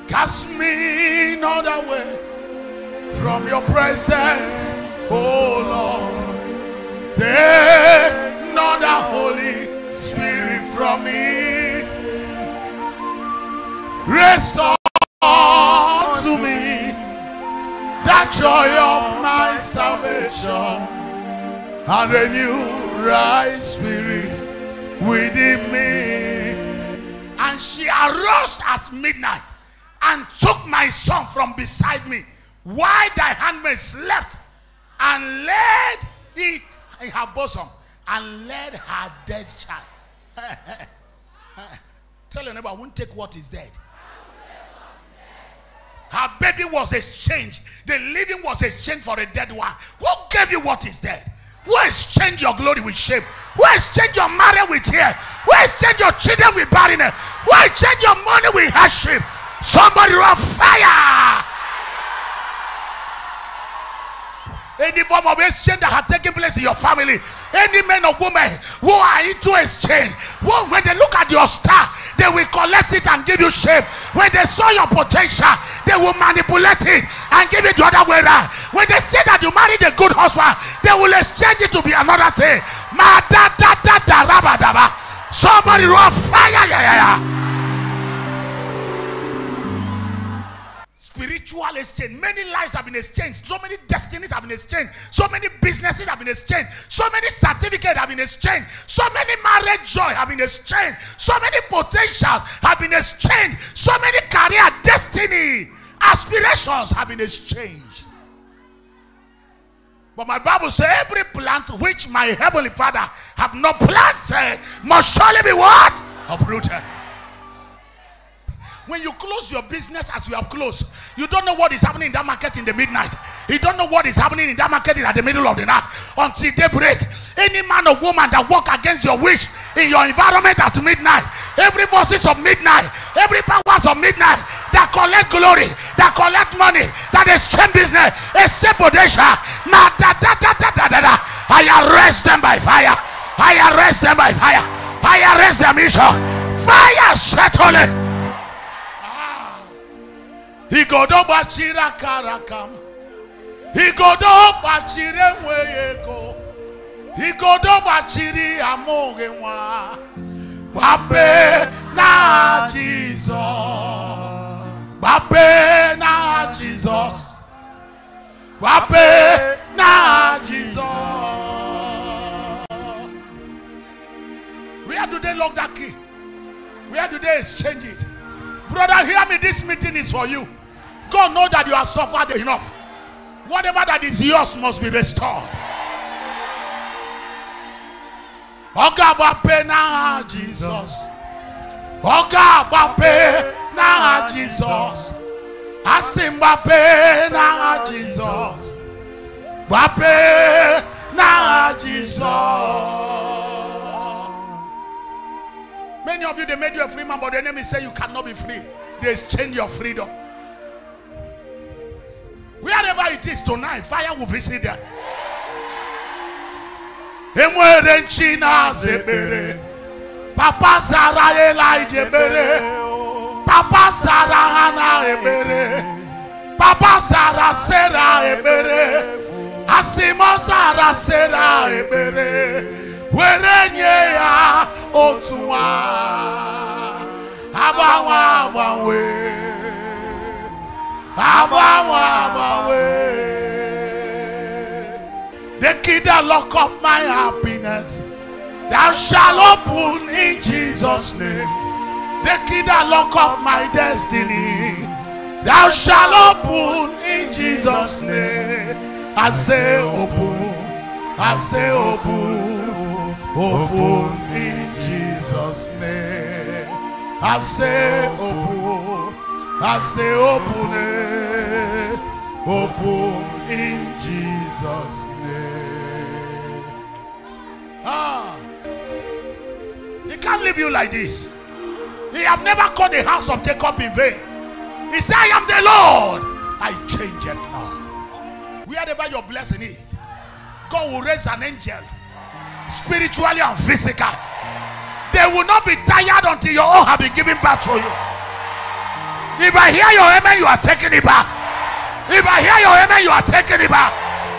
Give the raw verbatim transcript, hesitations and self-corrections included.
Cast me not away from your presence, oh Lord. Take not the Holy Spirit from me. Restore to me that joy of my salvation, and renew right spirit within me. And she arose at midnight and took my son from beside me while thy handmaid slept, and laid it in her bosom, and led her dead child. Tell your neighbor, I won't take what is dead. Her baby was exchanged. The living was exchanged for a dead one. Who gave you what is dead? Who exchanged your glory with shame? Who exchanged your marriage with tears? Who exchanged your children with barrenness? Who exchanged your money with hardship? Somebody run fire! Any form of exchange that has taken place in your family, any man or woman who are into exchange, who, when they look at your star, they will collect it and give you shame. When they saw your potential, they will manipulate it and give it the other way around. When they say that you married a good husband, they will exchange it to be another thing. Somebody run fire! Yeah, yeah, yeah. Spiritual exchange. Many lives have been exchanged. So many destinies have been exchanged. So many businesses have been exchanged. So many certificates have been exchanged. So many marriage joy have been exchanged. So many potentials have been exchanged. So many career, destiny, aspirations have been exchanged. But my Bible says every plant which my heavenly Father have not planted must surely be what? Uprooted. When you close your business as you have closed, you don't know what is happening in that market in the midnight. You don't know what is happening in that market in at the middle of the night until daybreak. Any man or woman that walk against your wish in your environment at midnight, every voices of midnight, every powers of midnight that collect glory, that collect money, that exchange business, exchange potential, nah, da, da, da, da, da, da, da. I arrest them by fire. I arrest them by fire. I arrest their mission. Fire settle it. He go do bachira karakam. He go do bachire mwego. He go do bachiri amogewa. Bape na Jesus. Bape na Jesus. Bape na Jesus. Where do they lock that key? Where do they exchange it? Brother, hear me. This meeting is for you. God knows that you have suffered enough. Whatever that is yours must be restored. Oga bape na Jesus. Oga bape na Jesus. Asim bape na Jesus. Bape na Jesus. Many of you, they made you a free man, but the enemy say you cannot be free. They exchange your freedom. Wherever it is tonight, fire will visit them. Emwere nchina zebere, Papa Sara Elijah ebere, Papa Sara Hana ebere, Papa Sara Sarah ebere, Asimo Sara Sarah ebere, Werenye ya otuwa, Abawa abawe. The key that lock up my happiness, thou shalt open in Jesus' name. The key that lock up my destiny, thou shalt open in Jesus' name. I say open, I say open, open in Jesus' name. I say open. I say open it, open in Jesus' name. Ah, he can't leave you like this. He have never called the house of Jacob in vain. He said, I am the Lord. I change it now. Wherever your blessing is, God will raise an angel, spiritually and physically. They will not be tired until your own have been given back to you. If I hear your amen, you are taking it back. If I hear your amen, you are taking it back.